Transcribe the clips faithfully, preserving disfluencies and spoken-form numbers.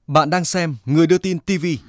Bạn đang xem Người Đưa Tin ti vi.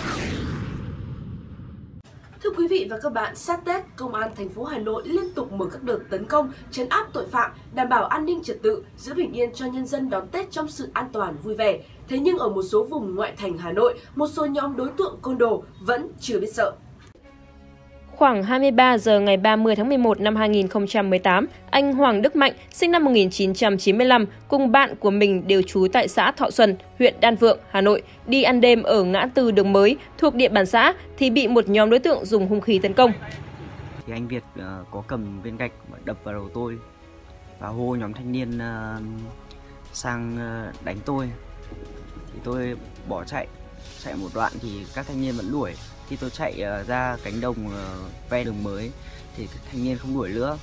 Thưa quý vị và các bạn, sát Tết, Công an thành phố Hà Nội liên tục mở các đợt tấn công, trấn áp tội phạm, đảm bảo an ninh trật tự, giữ bình yên cho nhân dân đón Tết trong sự an toàn vui vẻ. Thế nhưng ở một số vùng ngoại thành Hà Nội, một số nhóm đối tượng côn đồ vẫn chưa biết sợ. Khoảng hai mươi ba giờ ngày ba mươi tháng mười một năm hai nghìn không trăm mười tám, anh Hoàng Đức Mạnh, sinh năm một nghìn chín trăm chín mươi lăm, cùng bạn của mình đều trú tại xã Thọ Xuân, huyện Đan Phượng, Hà Nội, đi ăn đêm ở ngã tư Đường Mới thuộc địa bàn xã thì bị một nhóm đối tượng dùng hung khí tấn công. Thì anh Việt uh, có cầm viên gạch đập vào đầu tôi và hô nhóm thanh niên uh, sang uh, đánh tôi. Thì tôi bỏ chạy, chạy một đoạn thì các thanh niên vẫn đuổi. Khi tôi chạy uh, ra cánh đồng uh, ven Đường Mới thì thanh niên không đuổi nữa.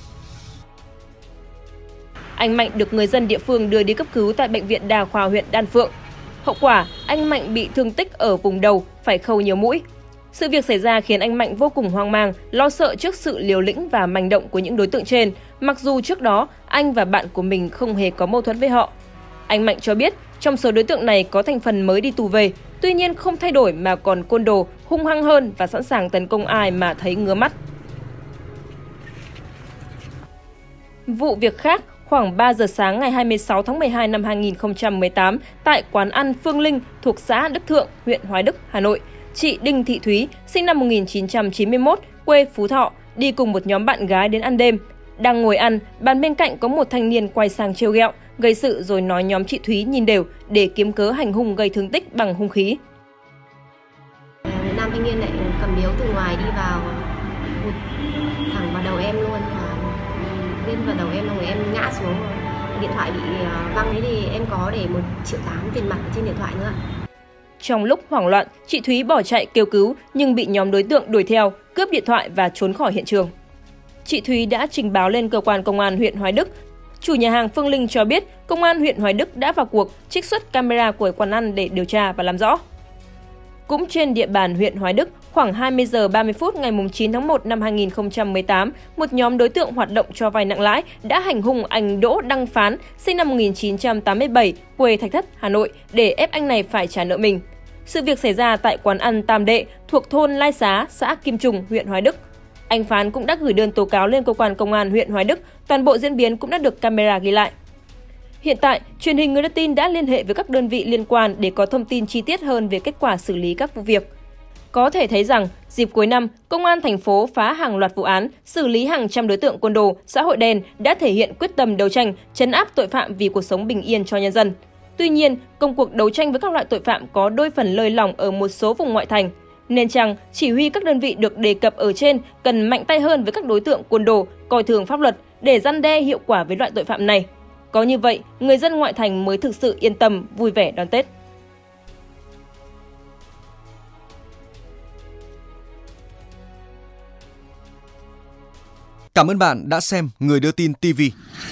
Anh Mạnh được người dân địa phương đưa đi cấp cứu tại bệnh viện Đa khoa huyện Đan Phượng. Hậu quả, anh Mạnh bị thương tích ở vùng đầu, phải khâu nhiều mũi. Sự việc xảy ra khiến anh Mạnh vô cùng hoang mang, lo sợ trước sự liều lĩnh và manh động của những đối tượng trên, mặc dù trước đó anh và bạn của mình không hề có mâu thuẫn với họ. Anh Mạnh cho biết trong số đối tượng này có thành phần mới đi tù về, tuy nhiên không thay đổi mà còn côn đồ, hung hăng hơn và sẵn sàng tấn công ai mà thấy ngứa mắt. Vụ việc khác, khoảng ba giờ sáng ngày hai mươi sáu tháng mười hai năm hai nghìn không trăm mười tám, tại quán ăn Phương Linh thuộc xã Đức Thượng, huyện Hoài Đức, Hà Nội, chị Đinh Thị Thúy, sinh năm một nghìn chín trăm chín mươi mốt, quê Phú Thọ, đi cùng một nhóm bạn gái đến ăn đêm. Đang ngồi ăn, bàn bên cạnh có một thanh niên quay sang trêu ghẹo, gây sự rồi nói nhóm chị Thúy nhìn đều để kiếm cớ hành hung gây thương tích bằng hung khí. Nam thanh niên lại cầm điếu từ ngoài đi vào, vụt thẳng vào đầu em luôn, và lên vào đầu em rồi em ngã xuống. Điện thoại bị văng ấy thì em có để một triệu tám tiền mặt trên điện thoại nữa. Trong lúc hoảng loạn, chị Thúy bỏ chạy kêu cứu nhưng bị nhóm đối tượng đuổi theo, cướp điện thoại và trốn khỏi hiện trường. Chị Thúy đã trình báo lên cơ quan công an huyện Hoài Đức. Chủ nhà hàng Phương Linh cho biết công an huyện Hoài Đức đã vào cuộc trích xuất camera của quán ăn để điều tra và làm rõ. Cũng trên địa bàn huyện Hoài Đức, khoảng hai mươi giờ ba mươi phút ngày chín tháng một năm hai nghìn không trăm mười tám, một nhóm đối tượng hoạt động cho vay nặng lãi đã hành hung anh Đỗ Đăng Phán, sinh năm một nghìn chín trăm tám mươi bảy, quê Thạch Thất, Hà Nội, để ép anh này phải trả nợ mình. Sự việc xảy ra tại quán ăn Tam Đệ thuộc thôn Lai Xá, xã Kim Trùng, huyện Hoài Đức. Anh Phán cũng đã gửi đơn tố cáo lên cơ quan công an huyện Hoài Đức, toàn bộ diễn biến cũng đã được camera ghi lại. Hiện tại, truyền hình Người Đưa Tin đã liên hệ với các đơn vị liên quan để có thông tin chi tiết hơn về kết quả xử lý các vụ việc. Có thể thấy rằng, dịp cuối năm, Công an thành phố phá hàng loạt vụ án, xử lý hàng trăm đối tượng côn đồ, xã hội đen đã thể hiện quyết tâm đấu tranh, trấn áp tội phạm vì cuộc sống bình yên cho nhân dân. Tuy nhiên, công cuộc đấu tranh với các loại tội phạm có đôi phần lơi lỏng ở một số vùng ngoại thành. Nên chăng, chỉ huy các đơn vị được đề cập ở trên cần mạnh tay hơn với các đối tượng côn đồ, coi thường pháp luật để răn đe hiệu quả với loại tội phạm này. Có như vậy, người dân ngoại thành mới thực sự yên tâm, vui vẻ đón Tết. Cảm ơn bạn đã xem Người Đưa Tin ti vi.